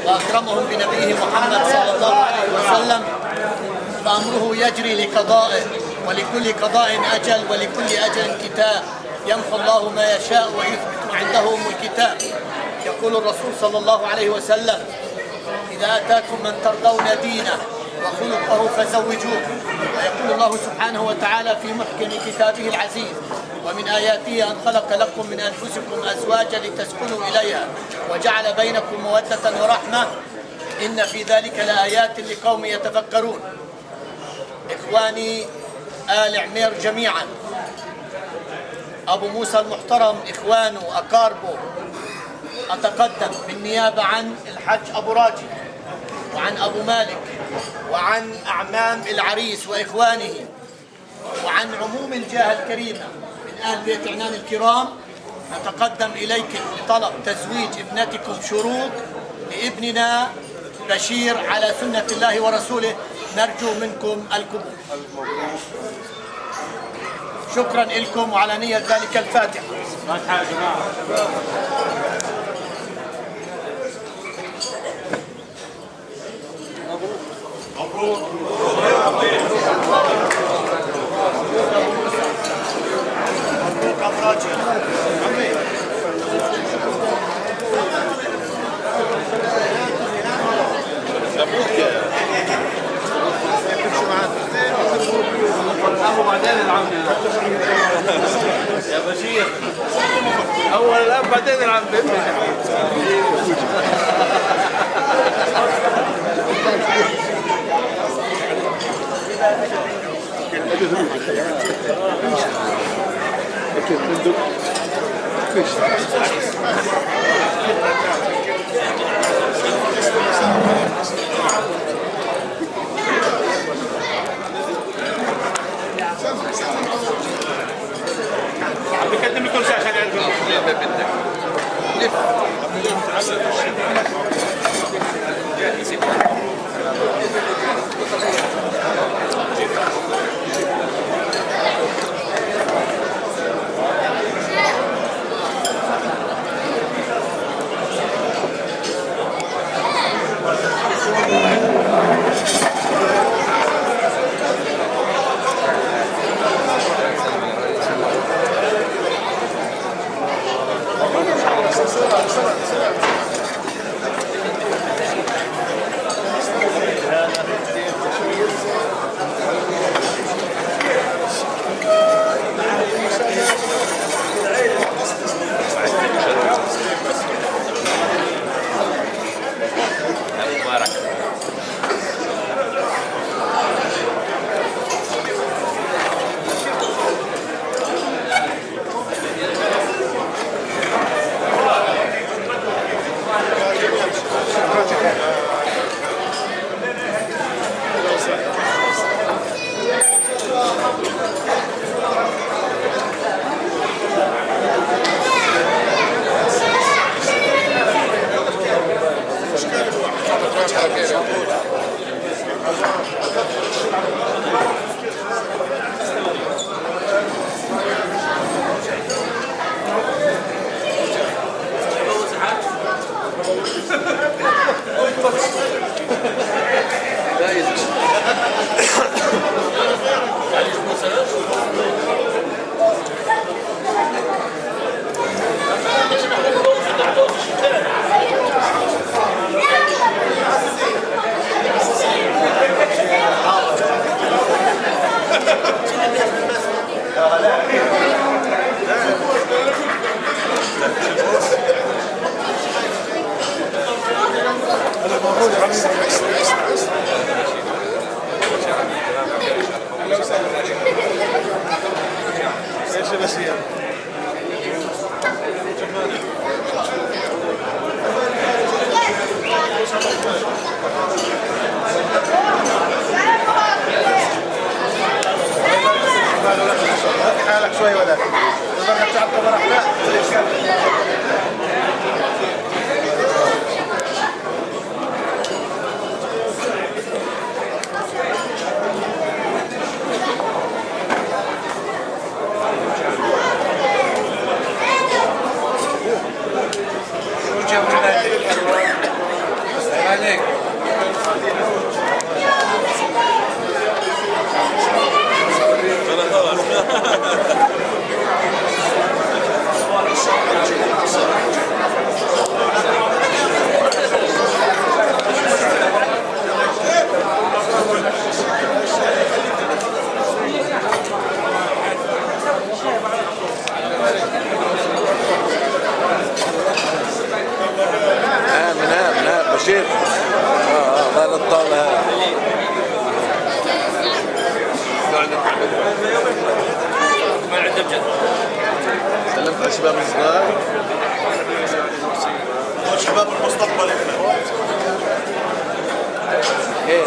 وأكرمهم بنبيه محمد صلى الله عليه وسلم، فأمره يجري لقضائه، ولكل قضاء أجل ولكل أجل كتاب، يمحو الله ما يشاء ويثبت عنده أم الكتاب. يقول الرسول صلى الله عليه وسلم: إذا أتاكم من ترضون دينه وخلقه فزوجوه. ويقول الله سبحانه وتعالى في محكم كتابه العزيز: ومن آياته أن خلق لكم من أنفسكم أزواجا لتسكنوا إليها وجعل بينكم مودة ورحمة إن في ذلك لآيات لقوم يتفكرون. إخواني آل عمير جميعا، أبو موسى المحترم، إخوانه أقاربه، أتقدم بالنيابة عن الحج أبو راجي وعن أبو مالك وعن أعمام العريس وإخوانه وعن عموم الجهة الكريمة من آل بيت عنان الكرام، نتقدم إليكم بطلب تزويج ابنتكم شروق لابننا بشير على سنة الله ورسوله، نرجو منكم القبول. شكرا لكم وعلى نية ذلك الفاتحة. فاتحة يا جماعة. مبروك. مبروك أبراجي. بعدين العم يا بشير، اول الاب بعدين العم. بقدم لكم شيء عشان يعرفوا حالك شوي ولا تقدر تعطي فرح لا عليك. من بشير مال الطاولة ما عنده بجد. سلمت على الشباب الصغار شباب المستقبل خير.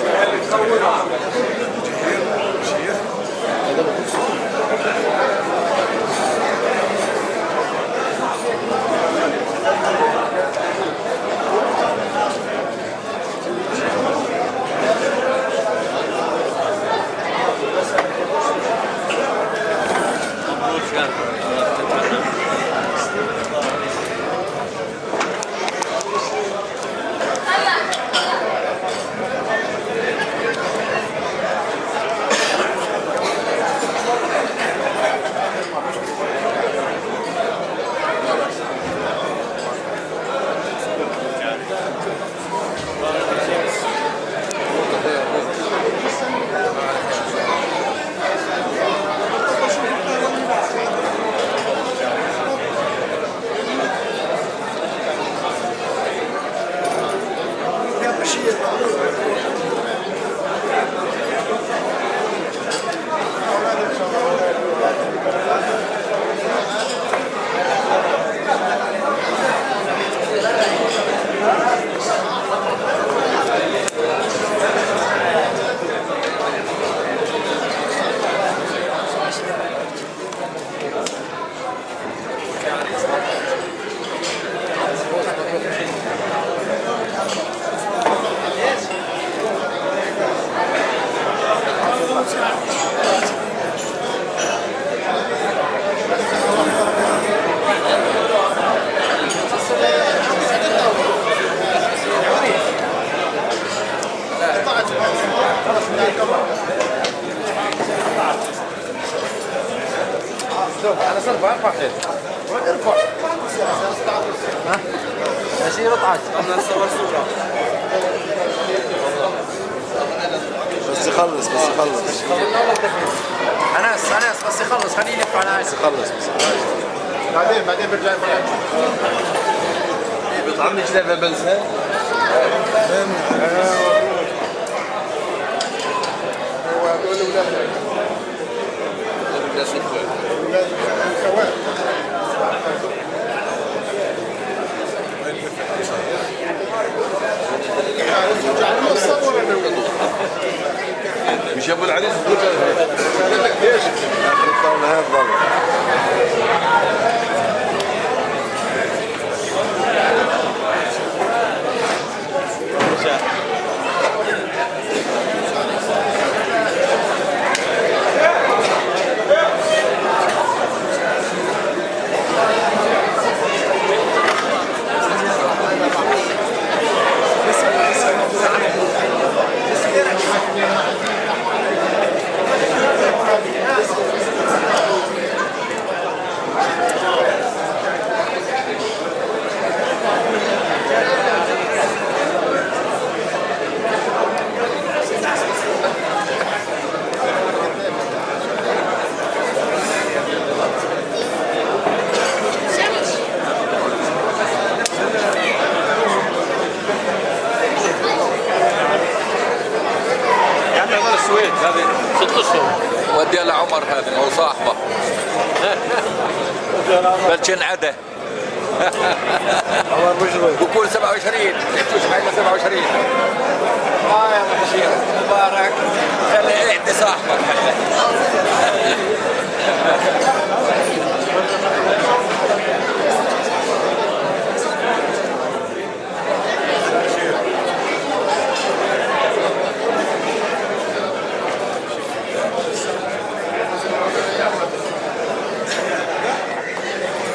انا صرف ارفع ارفع ها يصير اطعس انا نصور صورة. بس يخلص انس بس يخلص خليني يلف على عايز يخلص بعدين برجع بيطعمني كذا بنسى مش ابو العريس ليش اخر الطاوله هذا ضل هذه 6 اشهر. وديها لعمر هذا هو صاحبه بلشن عدا عمر بشري بكون 27 انتوا ايش معنا 27 يا بشير مبارك خلي احدى صاحبك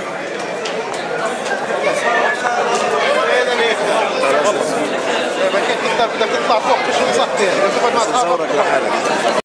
خلاص بدك تطلع فوق تشوف صحتين، تقعد مع اصحابك.